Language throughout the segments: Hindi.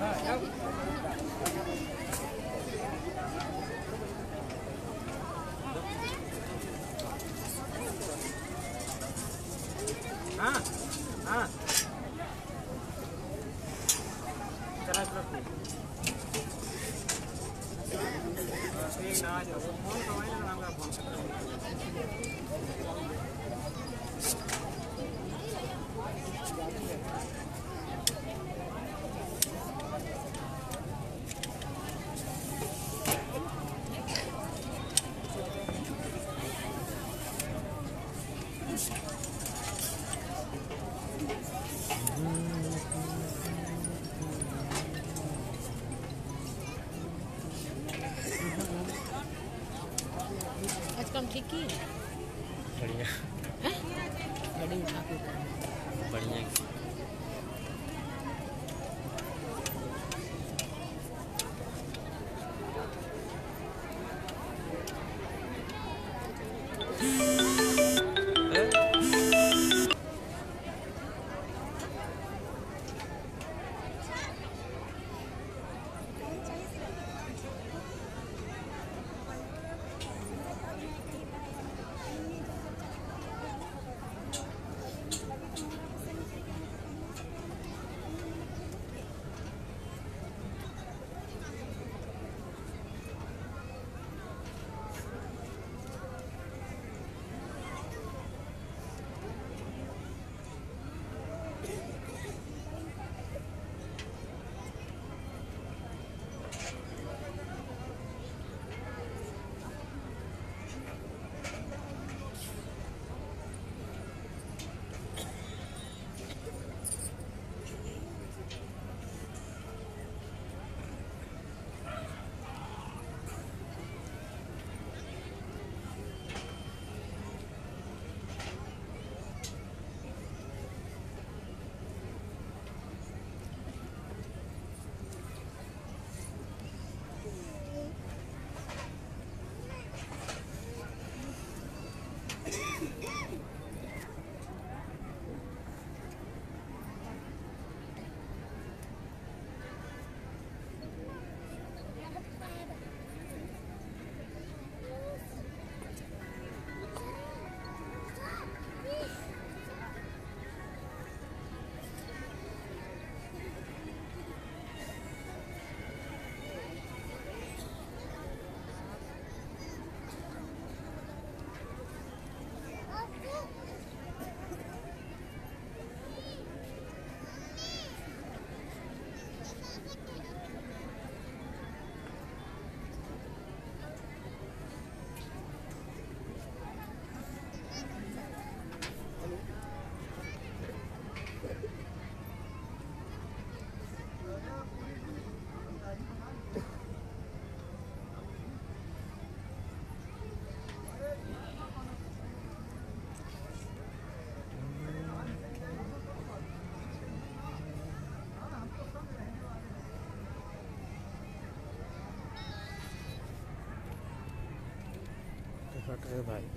हाँ हाँ चला चलो ठीक ना आज फोन कमाई ना नाम का फोन आज काम ठीक की बढ़िया है गाड़ी उठा के बढ़िया फट रहे भाई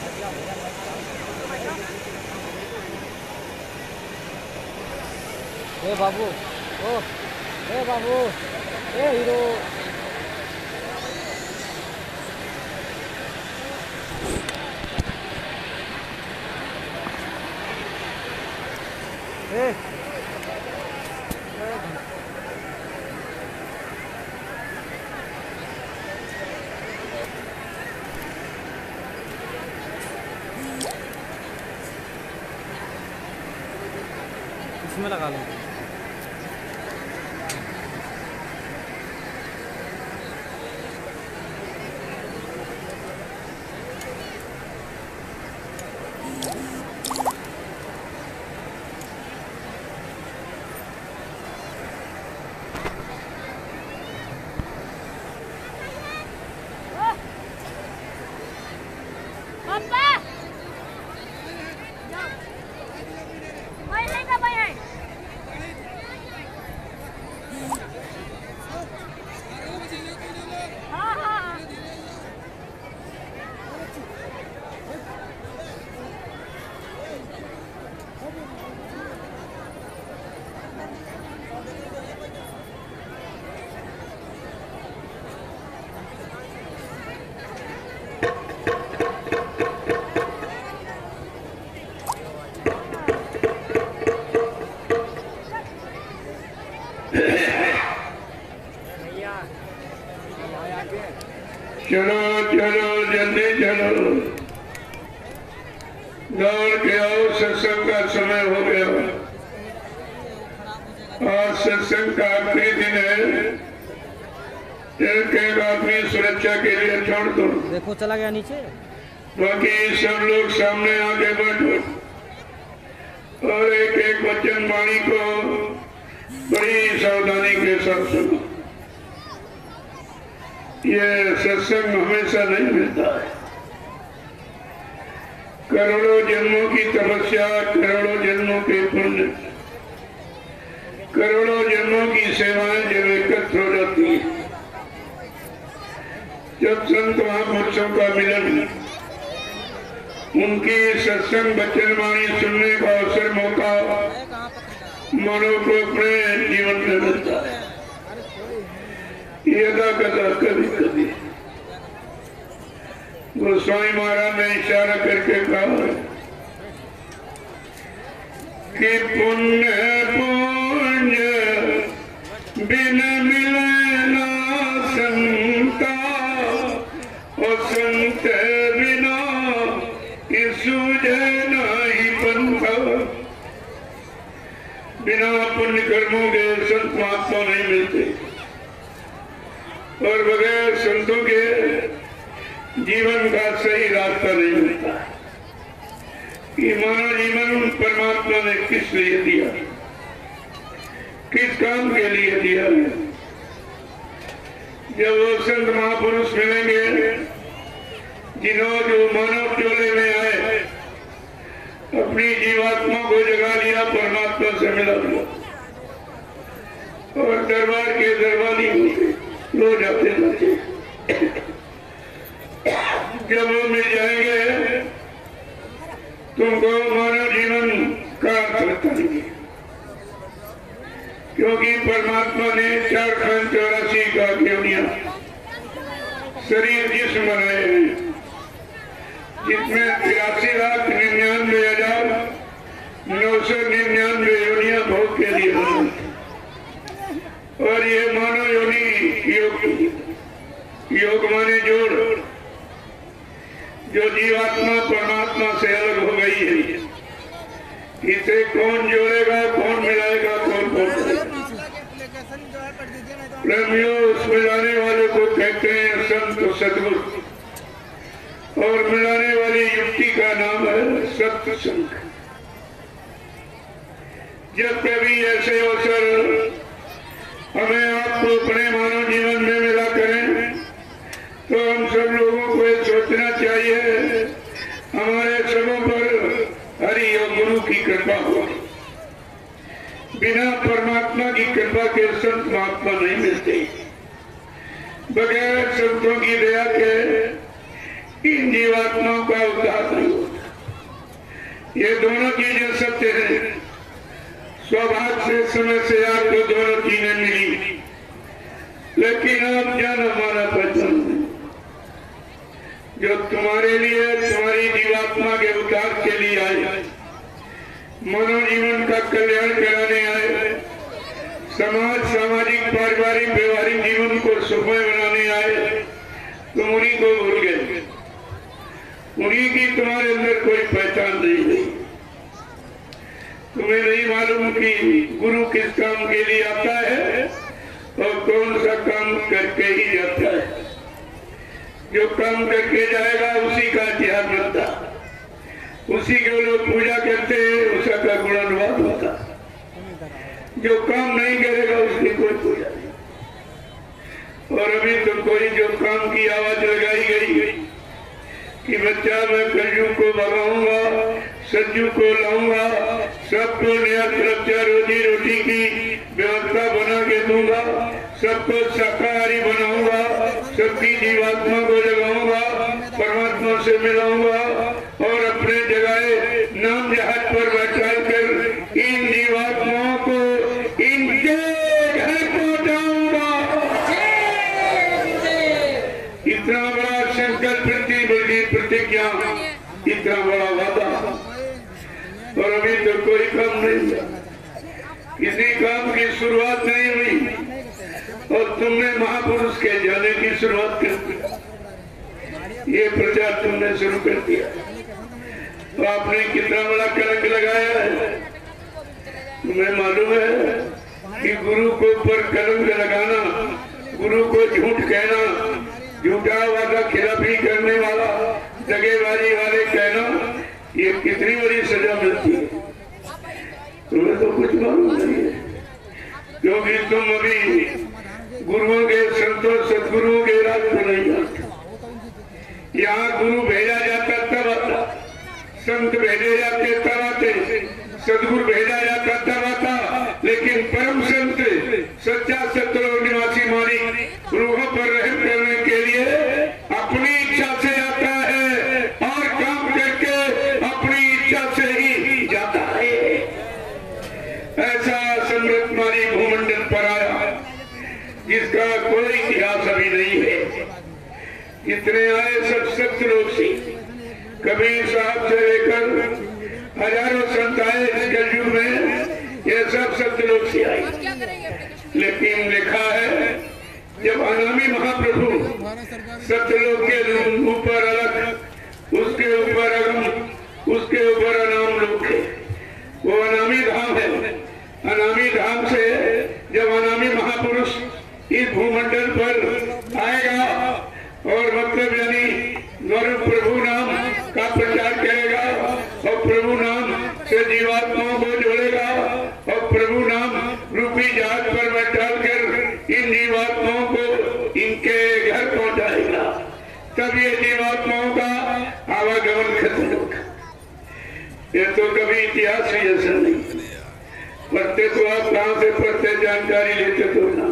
ए बाबू, ओ ए बाबू, ए हीरो। ए इसमें लगा लो। चलो चलो जल्दी चलो, दौड़ के आओ, सत्संग का समय हो गया। आज सत्संग का आखिरी दिन है। एक आदमी सुरक्षा के लिए छोड़ दो, देखो चला गया नीचे। बाकी सब लोग सामने आके बैठो और एक एक वचन वाणी को बड़ी सावधानी के साथ सुनो। ये सत्संग हमेशा नहीं मिलता है। करोड़ों जन्मों की तपस्या, करोड़ों जन्मों के पुण्य, करोड़ों जन्मों की सेवाएं जब एकत्र हो जाती है, जब संत महापुरुषों का मिलन, उनकी सत्संग वचन वाणी सुनने का अवसर, मौका मानव को अपने जीवन में मिलता है। यदा कदा कभी कभी गोस्वामी महाराज ने इशारा करके कहा कि पुण्य पुण्य बिन मिले ना संता, और संत बिना सूझे नहीं पंथा। बिना पुण्य कर्मों के संत महात्मा नहीं मिलते, और बगैर संतों के जीवन का सही रास्ता नहीं मिलता। कि मानव जीवन परमात्मा ने किस लिए दिया, किस काम के लिए दिया है। जब वो संत महापुरुष मिलेंगे जिन्होंने जो मानव चोले में आए, अपनी जीवात्मा को जगा लिया, परमात्मा से मिला दिया, और दरबार के दरबारी होते लो जाते जाते जब वो मिल जाएंगे, तुमको मानव जीवन का अर्थ करेंगे। क्योंकि परमात्मा ने 484 का केवनिया शरीर जिस्म बनाए हैं, जिसमें 83,99,999 योनियां भोग के लिए बनाई। और ये मानव योनि योग माने जोड़, जो जीवात्मा परमात्मा से अलग हो गई है, इसे कौन जोड़ेगा, कौन मिलाएगा, कौन प्रेमियों, उस मिलाने वाले को कहते हैं संत सदगुरु, और मिलाने वाली युक्ति का नाम है सत्संग। जब कभी ऐसे अवसर हमें आपको अपने मानव जीवन में मिला करें, तो हम सब लोगों को ये सोचना चाहिए हमारे सबों पर हरि और गुरु की कृपा हो। बिना परमात्मा की कृपा के संत महात्मा नहीं मिलते। बगैर संतों की दया के इन जीवात्माओं का उद्धार नहीं होता। ये दोनों चीजें सत्य है। सौभाग्य से समय से आपको दोनों चीजें मिली, लेकिन आप जाना माना पहचान जो तुम्हारे लिए तुम्हारी जीवात्मा के उद्धार के लिए आए, मनोजीवन का कल्याण कराने आए, समाज सामाजिक पारिवारिक व्यवहारिक जीवन को सुखमय बनाने आए, तुम उन्हीं को भूल गए। उन्हीं की तुम्हारे अंदर कोई पहचान नहीं। तुम्हें नहीं मालूम कि गुरु किस काम के लिए आता है और कौन सा काम करके ही जाता है। जो काम करके जाएगा उसी का इतिहास बनता, उसी के लोग पूजा करते हैं, उसका का गुणानुवाद होता। जो काम नहीं करेगा उसकी कोई पूजा नहीं। और अभी तो कोई जो काम की आवाज लगाई गई कि बच्चा मैं कलयुग को भगाऊंगा, सज्जू को लाऊंगा, सबको नया सुरक्षा रोजी रोटी की व्यवस्था बना के दूंगा, सबको शाकाहारी बनाऊंगा, सबकी जीवात्मा को जगाऊंगा, परमात्मा से मिलाऊंगा और अपने जगह नाम जहाज पर बैठा कर इन जीवात्माओं को इनके घर पहुंचाऊंगा। इतना बड़ा संकल्प, बड़ी प्रतिज्ञा, इतना बड़ा वादा, और अभी तो कोई काम नहीं हुआ, किसी काम की शुरुआत नहीं हुई और तुमने महापुरुष के जाने की शुरुआत कर दी। ये प्रचार तुमने शुरू कर दिया तो आपने कितना बड़ा कलंक लगाया है। तुम्हें मालूम है कि गुरु को ऊपर कलंक लगाना, गुरु को झूठ कहना, झूठा वादा खिलाफी करने वाला, दगेबाजी वाले कहना, ये कितनी बड़ी सजा मिलती है। तुम्हें तो कुछ मालूम नहीं है, क्योंकि तुम अभी गुरुओं के, संतों सदगुरुओं के राज को नहीं जानते। यहाँ गुरु भेजा जाता तब आता, संत भेजे जाते तब आते, सदगुरु भेजा जाता तब आता, लेकिन परम संत सच्चा सतलोक निवासी मालिक रूहों पर रहम करने के लिए अपनी इच्छा से आता है और काम करके अपनी इच्छा से ही जाता है। ऐसा समृद्ध मालिक भूमंडल पर आया जिसका कोई इतिहास अभी नहीं है। इतने आए सब सतलोक से, कबीर साहब से लेकर हजारों संत आए इस कलयुग में, ये सब सतलोक से आए। लेकिन लिखा है जब अनामी महाप्रभु सतलोक के ऊपर अलग, उसके ऊपर अगम, उसके ऊपर अनाम लोक है, वो अनामी धाम है। अनामी धाम से जब अनामी महापुरुष इस भूमंडल पर आएगा और मतलब यानी प्रभु नाम का प्रचार करेगा और प्रभु नाम से जीवात्माओं को जोड़ेगा और प्रभु नाम रूपी जहाज पर बैठा कर इन जीवात्माओं को इनके घर पहुंचाएगा, तब ये जीवात्माओं का आवागमन खत्म होगा। ये तो कभी इतिहास ही ऐसा नहीं। पढ़ते तो आप कहां से पढ़ते, जानकारी लेते तो ना।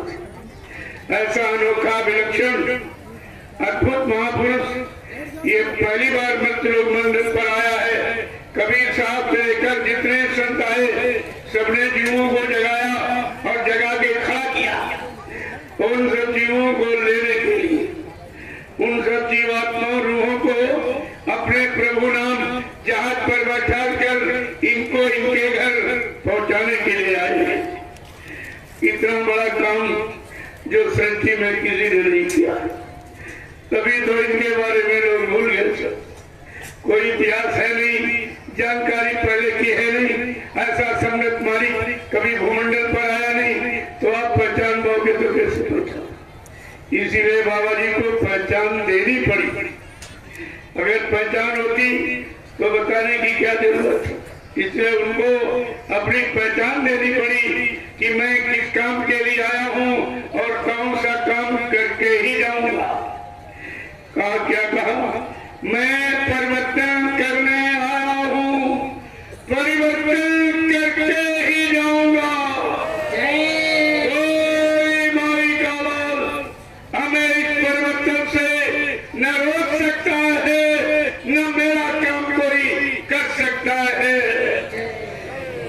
ऐसा अनोखा विलक्षण अद्भुत महापुरुष ये पहली बार मृतलोक मंदिर पर आया है। कबीर साहब से लेकर जितने संत आए सबने जीवों को जगाया और जगा के खड़ा किया उन सब जीवों को लेने के लिए, उन सब जीवात्माओं रूहों को अपने प्रभु नाम जहाज पर बैठा कर इनको इनके घर पहुंचाने के लिए आए हैं। इतना बड़ा काम जो सृष्टि में किसी ने नहीं किया, तभी तो इनके बारे में लोग भूल गए। सब कोई इतिहास है नहीं, जानकारी पहले की है नहीं, ऐसा सम्मत मालिक कभी भूमंडल पर आया नहीं, तो आप पहचान पाओगे तो कैसे पहचान। इसीलिए बाबा जी को पहचान देनी पड़ी। अगर पहचान होती तो बताने की क्या जरूरत है। इसलिए उनको अपनी पहचान देनी पड़ी कि मैं किस काम के लिए आया हूँ और कौन सा काम करके ही जाऊंगा। कहा क्या कहा, मैं परिवर्तन करने आया हूँ, परिवर्तन करके ही जाऊंगा। कोई माई का लाल हमें इस परिवर्तन से न रोक सकता है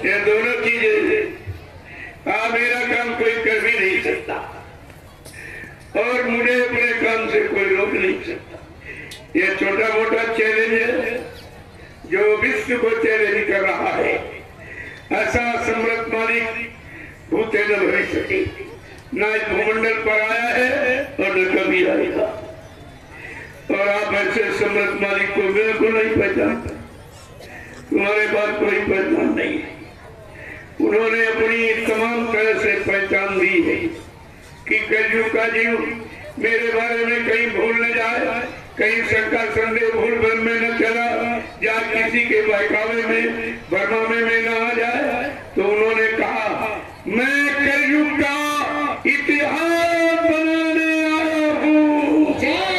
ये दोनों चीजें मेरा काम कोई कर भी नहीं सकता और मुझे अपने काम से कोई रोक नहीं सकता। ये छोटा मोटा चैलेंज है जो विश्व को चैलेंज कर रहा है। ऐसा सम्राट मालिक भूते न भविष्य न इस भूमंडल पर आया है और न कभी आएगा। और आप ऐसे सम्राट मालिक को बिल्कुल नहीं पहचानते, तुम्हारे पास कोई पहचान नहीं है। उन्होंने अपनी तमाम तरह से पहचान दी है कि कलयुग का जीव मेरे बारे में कहीं भूल न जाए, कहीं शंका संदेह भूल भर में न चला या किसी के बहकावे में भरमामे में न आ जाए। तो उन्होंने कहा मैं कलयुग का इतिहास बनाने आया हूँ,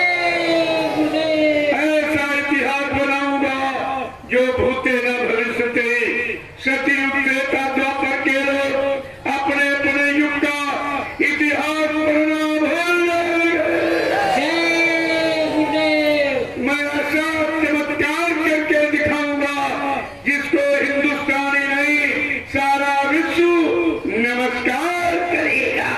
ऐसा इतिहास बनाऊंगा जो भूते न भविष्यते। सतयुग त्रेता द्वापर के लोग अपने अपने युग का इतिहास पढ़ना भूल जाएंगे। मैं ऐसा चमत्कार करके दिखाऊंगा जिसको हिंदुस्तानी नहीं सारा विश्व नमस्कार करेगा।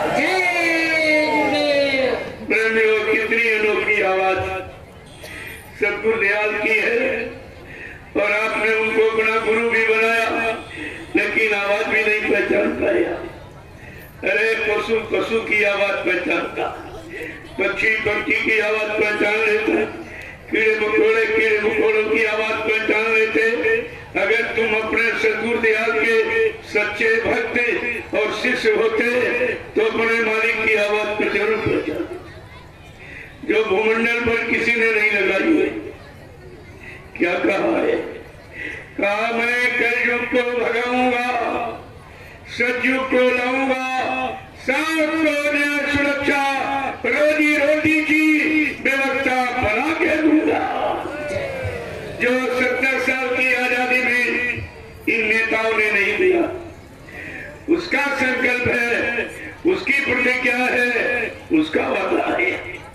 प्रेमियों, कितनी अनोखी आवाज सतगुरु दयाल की है और आपने उनको अपना गुरु भी बनाया, लेकिन आवाज भी नहीं पहचान पाया। अरे पशु पशु की आवाज पहचानता, पक्षी पक्षी की आवाज पहचान लेते, कीड़े मकोड़ों की आवाज पहचान लेते। अगर तुम अपने सतगुरु दयाल के सच्चे भक्त और शिष्य होते तो अपने मालिक की आवाज को जरूर पहचानते, जो भूमंडल पर किसी ने नहीं लगाई है। क्या कहा है? कहा मैं कलयुग को भगाऊंगा, सतयुग को लाऊंगा, सबको न्याय सुरक्षा रोजी रोटी की व्यवस्था बना के दूंगा। जो 70 साल की आजादी में इन नेताओं ने नहीं दिया, उसका संकल्प है, उसकी प्रतिज्ञा है, उसका वादा है।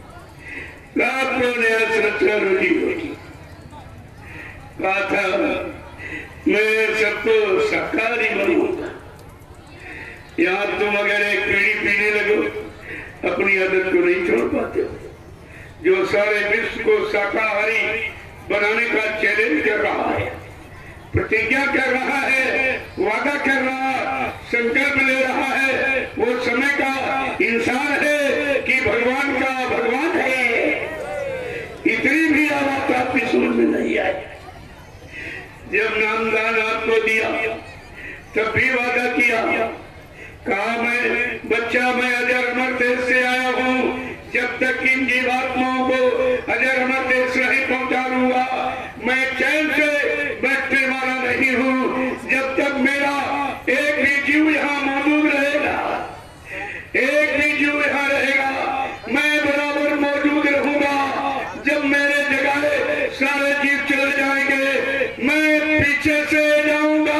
सबको न्याय सुरक्षा रोजी रोटी कहा था, मैं सबको शाकाहारी बनूंगा। यहाँ तुम अगर एक पीढ़ी पीने लगो अपनी आदत को नहीं छोड़ पाते हो। जो सारे विश्व को शाकाहारी बनाने का चैलेंज कर रहा है, प्रतिज्ञा कर रहा है, वादा कर रहा, संकल्प ले रहा है, वो समय का इंसान है कि भगवान का भगवान है। इतनी भी आवाज आपकी समझ में नहीं आई। जब नामदान आपको दिया तब भी वादा किया, कहा मैं बच्चा मैं अजर अमर देश से आया हूँ, जब तक इन जीवात्माओं को अजर अमर देश नहीं पहुंचा लूंगा मैं चैन से बैठने वाला नहीं हूँ। जब तक मेरा एक भी जीव यहाँ मौजूद रहेगा, एक भी जीव यहाँ रहेगा, मैं बराबर मौजूद रहूंगा। जब मेरे जगह सारे जीव चले जाएंगे मैं पीछे से जाऊंगा।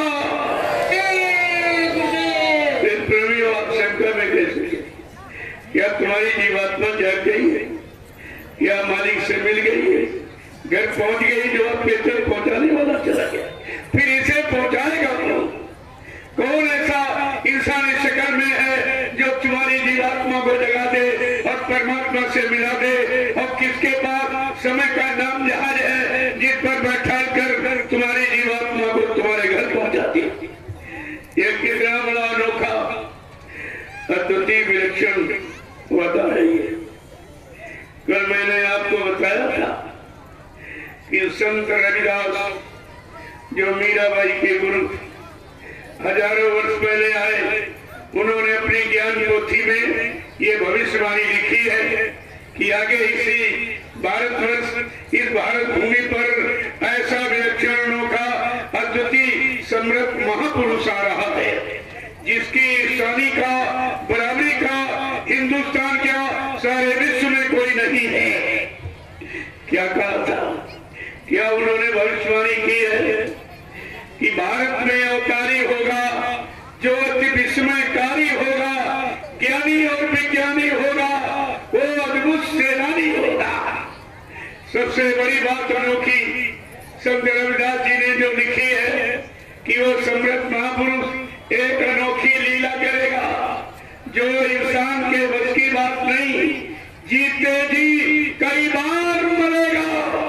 शंका में कैसे? क्या तुम्हारी जीवात्मा जाग गई है? क्या मालिक से मिल गई है? घर पहुंच गई जो आपके तक पहुंचाने वाला चला गया, फिर इसे पहुंचाएगा कौन? ऐसा इंसानी शक्ल में है जो तुम्हारी जीवात्मा को जगा दे और परमात्मा से मिला दे? और किसके पास समय का नाम जहाज है जिस पर बैठा कर तुम्हारी जीवात्मा को तुम्हारे घर पहुंचाती? ये कितना बड़ा अनोखा अद्वितीय विलक्षण वादा है ये। कल मैंने आपको बताया था कि संत रविदास जो मीराबाई के गुरु हजारों वर्ष पहले आए, उन्होंने अपनी ज्ञान पोथी में ये भविष्यवाणी लिखी है कि आगे इसी भारतवर्ष इस भारत भूमि पर ऐसा विलक्षण अनोखा अद्वितीय समृद्ध महापुरुष आ रहा है जिसकी शानी का बराबरी का हिंदुस्तान क्या सारे विश्व में कोई नहीं है। क्या कहा था? क्या उन्होंने भविष्यवाणी की है कि भारत में अवतारी होगा जो अति विस्मयकारी होगा, ज्ञानी और विज्ञानी होगा, वो अद्भुत सेनानी होगा। सबसे बड़ी बात अनोखी संत रविदास जी ने जो लिखी है कि वो सम्राट महापुरुष एक अनोखी लीला करेगा जो इंसान के बस की बात नहीं। जीते जी कई बार मरेगा,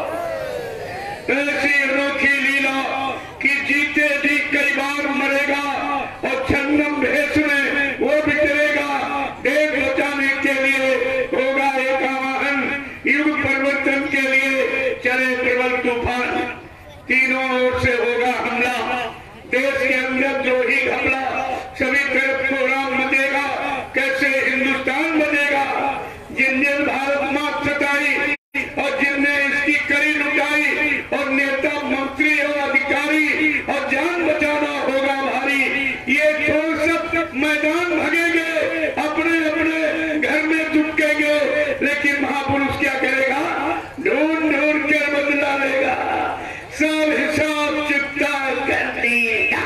ऐसी अनोखी लीला कि जीते जी कई बार मरेगा और छन्नम भेष में वो बिखरेगा। देश बचाने के लिए होगा एक आह्वान, युग परिवर्तन के लिए चले प्रबल तूफान। तीनों ओर से होगा हमला, देश के अंदर जो ही घबरा, सभी तरफ प्रोग्राम बनेगा। कैसे हिंदुस्तान बनेगा? जिनने भारत माँ सताई और जिनने इसकी कड़ी लुटाई और नेता मंत्री और अधिकारी और जान बचाना होगा भारी। ये छोड़ सब मैदान भगेंगे, अपने अपने घर में चुपकेंगे, लेकिन महापुरुष क्या करेगा? ढूंढ ढूंढ कर बदला लेगा, सब हिसाब चुकता कर देगा।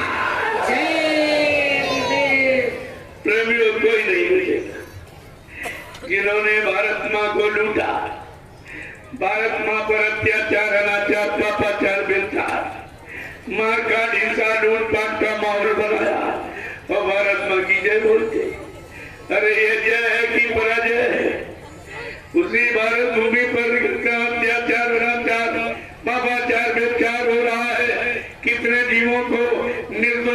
प्रेमियों कोई नहीं बचेगा जिन्होंने भारत माँ को लूटा, भारत माँ पर अत्याचार, अनाचार, पापाचार, बेचार, मार का हिंसा, लूटपाट का माहौल बनाया और भारत माँ की जय बोलते। अरे ये जय है कि पराजय है? उसी भारत भूमि पर अत्याचार, अनाचार, पापाचार, बेचार हो रहा है। कितने जीवों को निर्दोष